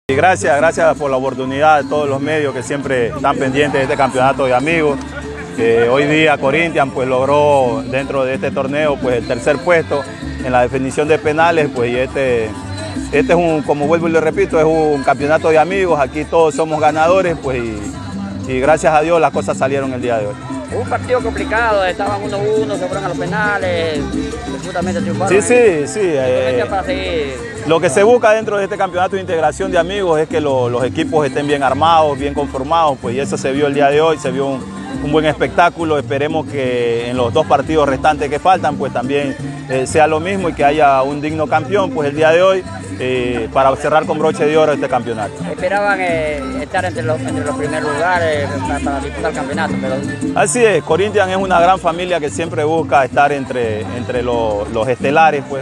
Y gracias por la oportunidad de todos los medios que siempre están pendientes de este campeonato de amigos. Hoy día Corinthians pues logró dentro de este torneo pues el tercer puesto en la definición de penales, pues y este es un, como vuelvo y le repito, es un campeonato de amigos, aquí todos somos ganadores, pues y gracias a Dios las cosas salieron el día de hoy. Un partido complicado, estaban 1-1, se fueron a los penales, justamente triunfaron. Sí. Lo que se busca dentro de este campeonato de integración de amigos es que los equipos estén bien armados, bien conformados, pues y eso se vio el día de hoy, se vio un buen espectáculo. Esperemos que en los 2 partidos restantes que faltan pues también sea lo mismo y que haya un digno campeón pues el día de hoy para cerrar con broche de oro este campeonato. Esperaban estar entre los primeros lugares para disputar el campeonato, pero... Así es, Corinthians es una gran familia que siempre busca estar entre los estelares, pues,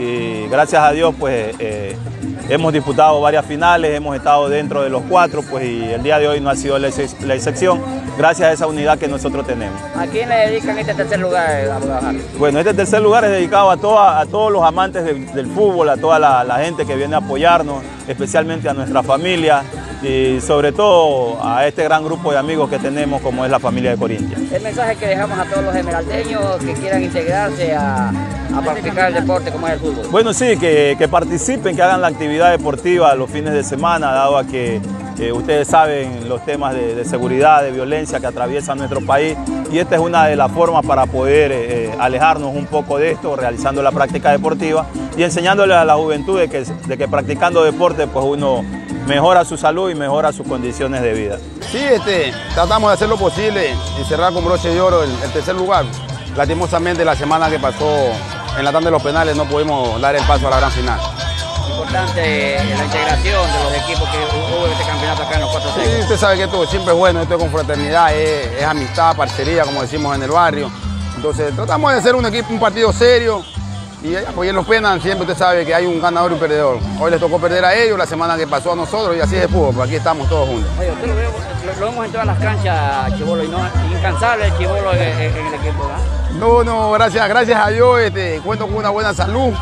y gracias a Dios pues hemos disputado varias finales, hemos estado dentro de los 4, pues y el día de hoy no ha sido la excepción, gracias a esa unidad que nosotros tenemos. ¿A quién le dedican este tercer lugar, abogado? Bueno, este tercer lugar es dedicado a todos los amantes del fútbol, a toda la gente que viene a apoyarnos, especialmente a nuestra familia y sobre todo a este gran grupo de amigos que tenemos como es la familia de Corinthians. El mensaje que dejamos a todos los esmeraldeños que quieran integrarse a practicar el deporte como es el fútbol. Bueno, sí, que participen, que hagan la actividad deportiva los fines de semana, dado a que ustedes saben los temas de seguridad, de violencia que atraviesan nuestro país y esta es una de las formas para poder alejarnos un poco de esto, realizando la práctica deportiva y enseñándole a la juventud de que practicando deporte pues uno mejora su salud y mejora sus condiciones de vida. Sí, tratamos de hacer lo posible y cerrar con broche de oro el tercer lugar. Lastimosamente la semana que pasó en la tanda de los penales no pudimos dar el paso a la gran final. Importante la integración de los equipos que hubo en este campeonato acá en los 4 Sí, usted sabe que esto siempre es bueno, esto es con fraternidad, es amistad, parcería, como decimos en el barrio. Entonces tratamos de hacer un partido serio y pues en los penales siempre usted sabe que hay un ganador y un perdedor. Hoy les tocó perder a ellos, la semana que pasó a nosotros y así es de fútbol, pues aquí estamos todos juntos. Oye, usted lo vemos en todas las canchas, Chibolo, y no incansable el Chibolo en el equipo, ¿verdad? No, gracias a Dios cuento con una buena salud.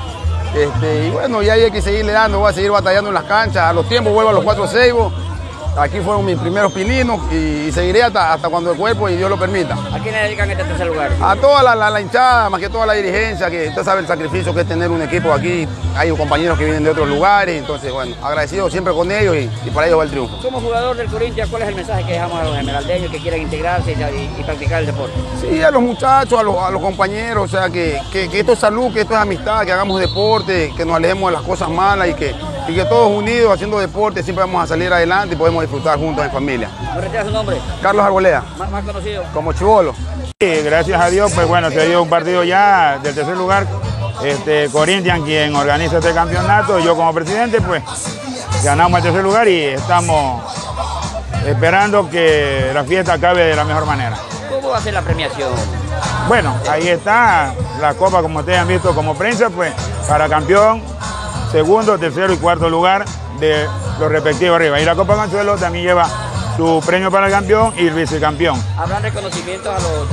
Y bueno, ya hay que seguirle dando, voy a seguir batallando en las canchas, a los tiempos vuelvo a los 4 ceibos, aquí fueron mis primeros pininos y seguiré hasta cuando el cuerpo y Dios lo permita. ¿A quién le dedican este tercer lugar? A toda la hinchada, más que toda la dirigencia, que usted sabe el sacrificio que es tener un equipo aquí, hay compañeros que vienen de otros lugares, entonces bueno, agradecido siempre con ellos y para ellos va el triunfo. Como jugador del Corinthians, ¿cuál es el mensaje que dejamos a los esmeraldeños que quieran integrarse y practicar el deporte? Sí, a los muchachos, a los compañeros, o sea, que esto es salud, que esto es amistad, que hagamos deporte, que nos alejemos de las cosas malas y que todos unidos haciendo deporte siempre vamos a salir adelante y podemos disfrutar juntos en familia. ¿Me retira su nombre? Carlos Arboleda. Más conocido. Como Chibolo. Sí, gracias a Dios, pues bueno, se dio un partido ya del tercer lugar. Corinthians quien organiza este campeonato, yo como presidente pues ganamos el tercer lugar y estamos esperando que la fiesta acabe de la mejor manera. ¿Cómo va a ser la premiación? Bueno, ahí está la copa, como ustedes han visto como prensa, pues para campeón, segundo, tercero y cuarto lugar de los respectivos arriba. Y la Copa Consuelo también lleva su premio para el campeón y el vicecampeón. ¿Habrán reconocimientos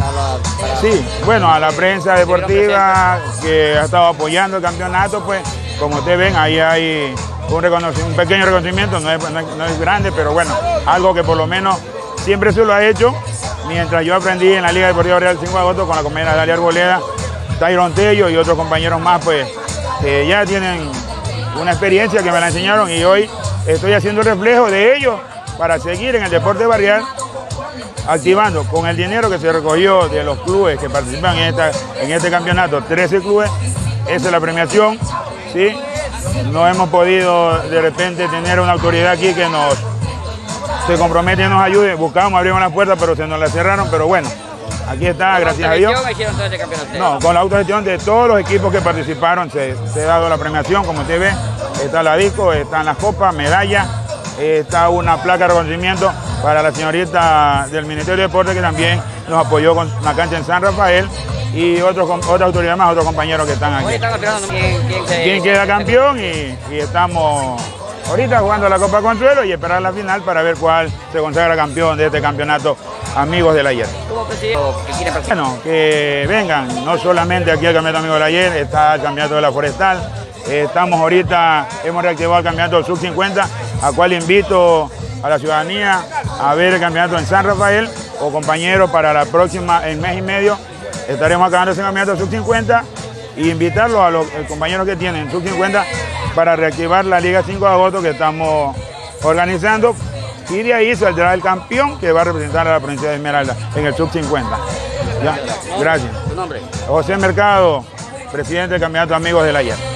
Sí, bueno, a la prensa deportiva que ha estado apoyando el campeonato, pues como ustedes ven, ahí hay un pequeño reconocimiento, no es grande, pero bueno, algo que por lo menos siempre se lo ha hecho. Mientras yo aprendí en la Liga Deportiva Real 5 de agosto con la compañera Dalia Arboleda, Tyron Tello y otros compañeros más, pues ya tienen una experiencia que me la enseñaron y hoy estoy haciendo reflejo de ellos para seguir en el deporte barrial, activando con el dinero que se recogió de los clubes que participan en este campeonato, 13 clubes, esa es la premiación, ¿sí? No hemos podido de repente tener una autoridad aquí que se compromete y nos ayude, buscamos, abrimos las puertas, pero se nos las cerraron, pero bueno, aquí está, gracias a Dios. ¿Con la autogestión hicieron todo este campeonato? No, con la autogestión de todos los equipos que participaron se ha dado la premiación, como usted ve, está la disco, están las copas, medallas, está una placa de reconocimiento para la señorita del Ministerio de Deportes que también nos apoyó con la cancha en San Rafael y otra autoridad más, otros compañeros que están aquí. Hoy están esperando quién queda campeón y estamos ahorita jugando la Copa Consuelo y esperar la final para ver cuál se consagra campeón de este campeonato Amigos del Ayer. ¿Cómo presidente? Bueno, que vengan, no solamente aquí al campeonato Amigos del Ayer, está el campeonato de la Forestal. Estamos ahorita, hemos reactivado el campeonato del Sub-50 a cual invito a la ciudadanía a ver el campeonato en San Rafael, o compañeros, para la próxima, en mes y medio, estaremos acabando ese campeonato sub-50 y invitarlos a los compañeros que tienen sub-50 para reactivar la Liga 5 de agosto que estamos organizando, y de ahí saldrá el campeón que va a representar a la provincia de Esmeralda en el sub-50. ¿Ya? Gracias. ¿Tu nombre? José Mercado, presidente del Campeonato Amigos del Ayer.